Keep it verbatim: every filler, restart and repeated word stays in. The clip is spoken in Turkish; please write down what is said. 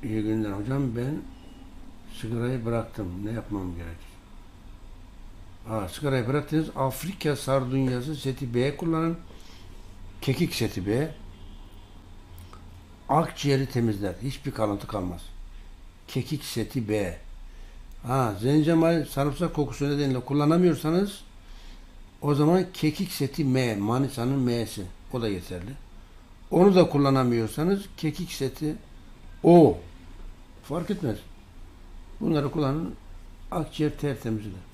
İyi günler hocam. Ben sigarayı bıraktım. Ne yapmam gerekir? Ha, sigarayı bıraktınız. Afrika sardunyası seti B kullanın. Kekik seti B. Akciğeri temizler. Hiçbir kalıntı kalmaz. Kekik seti B. Ha, zencefil sarımsak kokusu nedeniyle kullanamıyorsanız o zaman kekik seti M. Manisa'nın M'si. O da yeterli. Onu da kullanamıyorsanız kekik seti O. Fark etmez. Bunları kullanın. Akciğer tertemizdir.